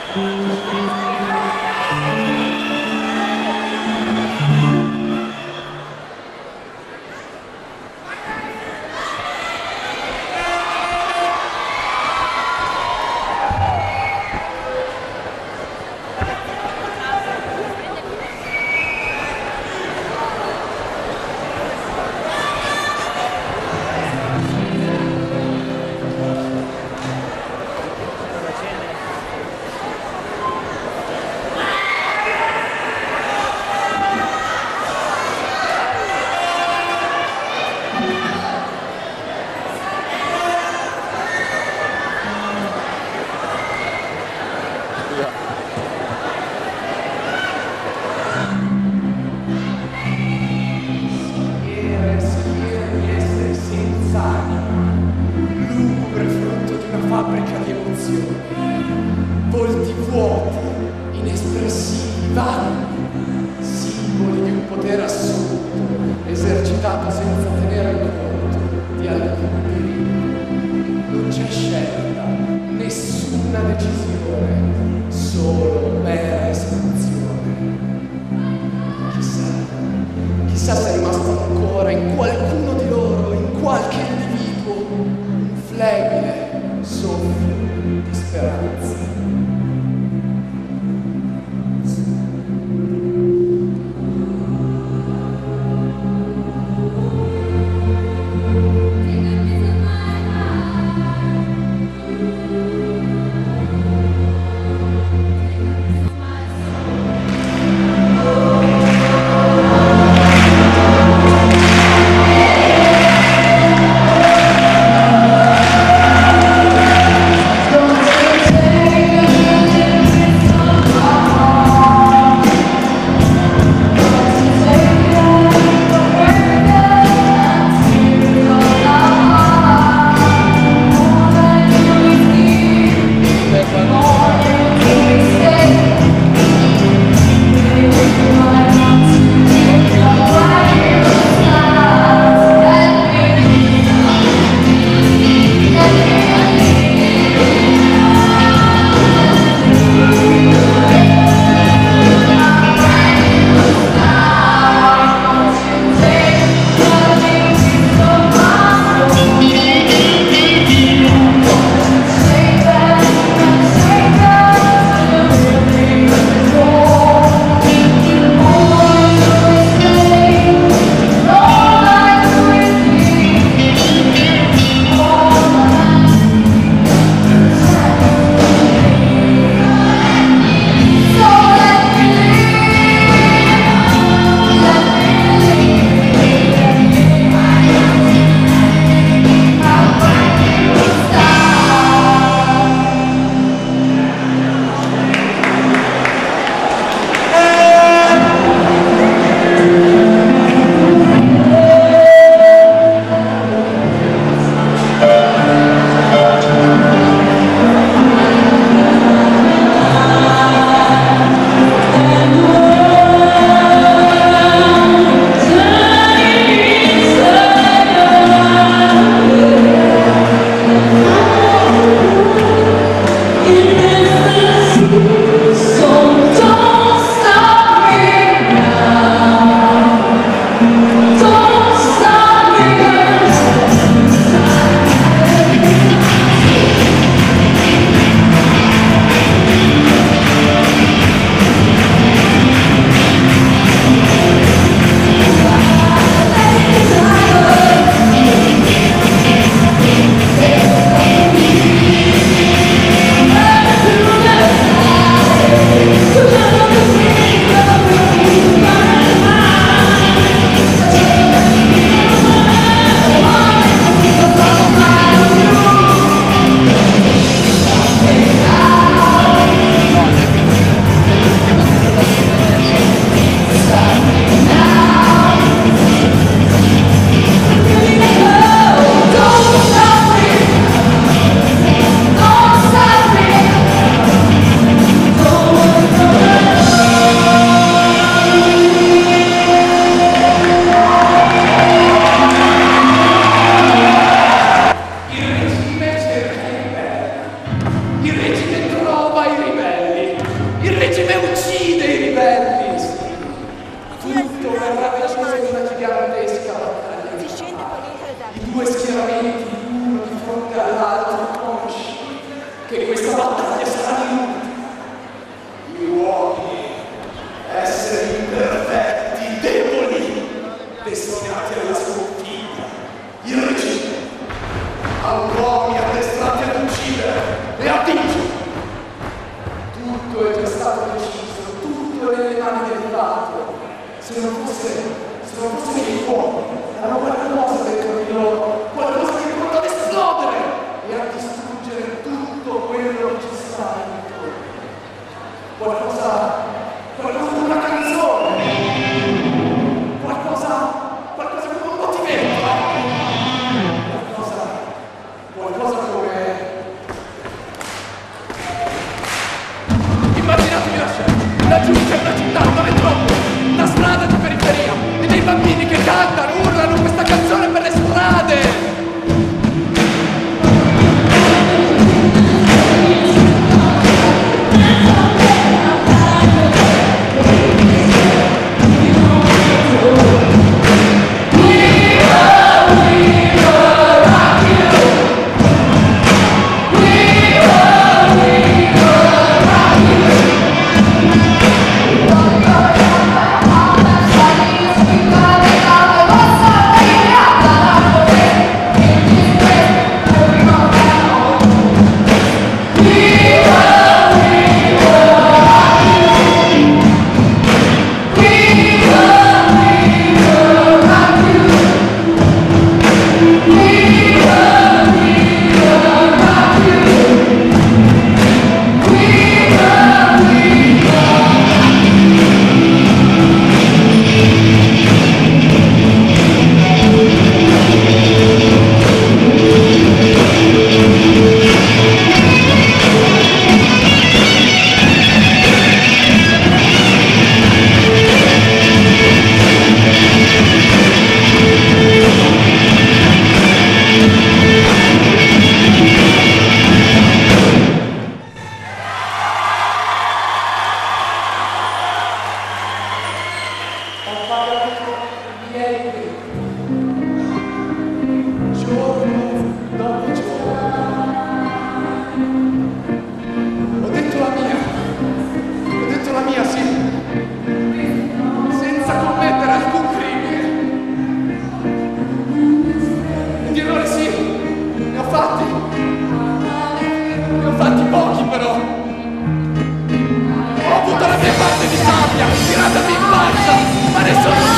Volti vuoti, inespressivi, vani, simboli di un potere assurdo, esercitato senza tenere conto di alcun pericolo. Non c'è scelta, nessuna decisione, solo mera esecuzione. Chissà se è rimasto ancora in qualcuno di loro, in qualche individuo, un flebile soffio di speranza. Don't you take a uomini addestrati ad uccidere e a vincere. Tutto è già stato deciso, tutto è nelle mani del Patro. Se non fosse che gli uomini hanno qualcosa dentro di loro, qualcosa che pronto ad esplodere e a distruggere tutto quello che ci sta intorno. Qualcosa di una canzone, qualcosa come un motivetto, qualcosa come... Immaginatevi la scena, laggiù c'è una città, una metropoli, una strada di periferia e dei bambini che cantano, urlano questa canzone per le strade. Tirata in balsa, ma ne sono